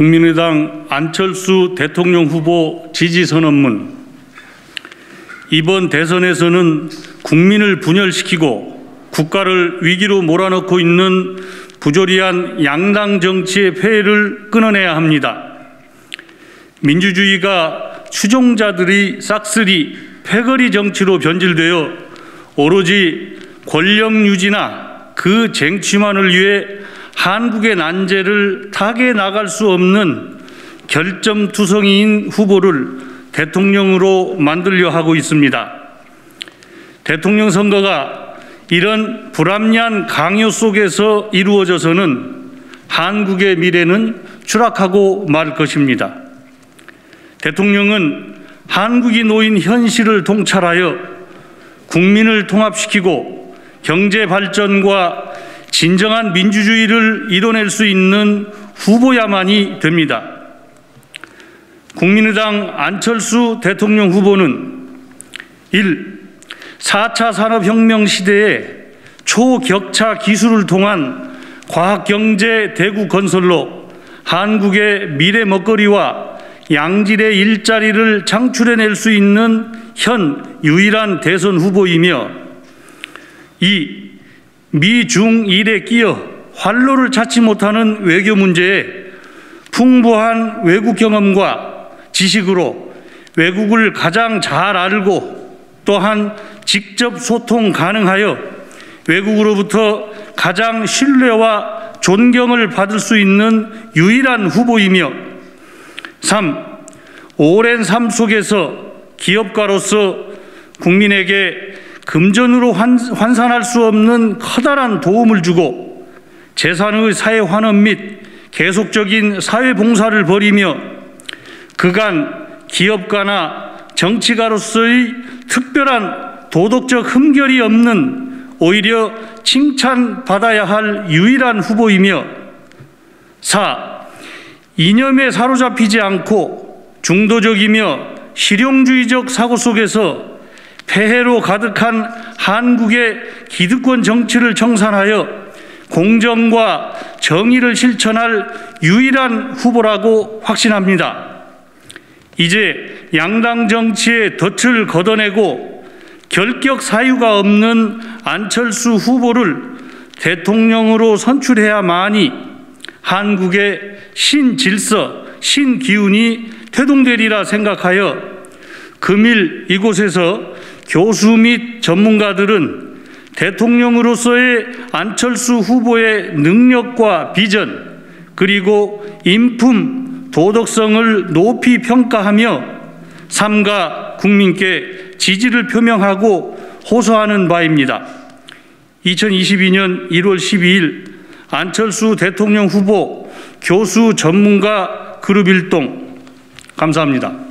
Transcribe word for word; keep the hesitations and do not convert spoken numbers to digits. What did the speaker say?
국민의당 안철수 대통령 후보 지지선언문. 이번 대선에서는 국민을 분열시키고 국가를 위기로 몰아넣고 있는 부조리한 양당 정치의 폐해를 끊어내야 합니다. 민주주의가 추종자들이 싹쓸이 패거리 정치로 변질되어 오로지 권력 유지나 그 쟁취만을 위해 한국의 난제를 타개해 나갈 수 없는 결점투성이인 후보를 대통령으로 만들려 하고 있습니다. 대통령 선거가 이런 불합리한 강요 속에서 이루어져서는 한국의 미래는 추락하고 말 것입니다. 대통령은 한국이 놓인 현실을 통찰하여 국민을 통합시키고 경제 발전과 진정한 민주주의를 이뤄낼 수 있는 후보야만이 됩니다. 국민의당 안철수 대통령 후보는 일. 사 차 산업혁명 시대에 초격차 기술을 통한 과학경제 대국 건설로 한국의 미래 먹거리와 양질의 일자리를 창출해낼 수 있는 현 유일한 대선 후보이며 이. 미중일에 끼어 활로를 찾지 못하는 외교 문제에 풍부한 외국 경험과 지식으로 외국을 가장 잘 알고 또한 직접 소통 가능하여 외국으로부터 가장 신뢰와 존경을 받을 수 있는 유일한 후보이며 삼. 오랜 삶 속에서 기업가로서 국민에게 금전으로 환산할 수 없는 커다란 도움을 주고 재산의 사회 환원 및 계속적인 사회 봉사를 벌이며 그간 기업가나 정치가로서의 특별한 도덕적 흠결이 없는 오히려 칭찬받아야 할 유일한 후보이며 사. 이념에 사로잡히지 않고 중도적이며 실용주의적 사고 속에서 폐해로 가득한 한국의 기득권 정치를 청산하여 공정과 정의를 실천할 유일한 후보라고 확신합니다. 이제 양당 정치의 덫을 걷어내고 결격 사유가 없는 안철수 후보를 대통령으로 선출해야만이 한국의 신질서, 신기운이 태동되리라 생각하여 금일 이곳에서 교수 및 전문가들은 대통령으로서의 안철수 후보의 능력과 비전 그리고 인품, 도덕성을 높이 평가하며 삼가 국민께 지지를 표명하고 호소하는 바입니다. 이천이십이 년 일월 십이일 안철수 대통령 후보 교수 전문가 그룹 일동. 감사합니다.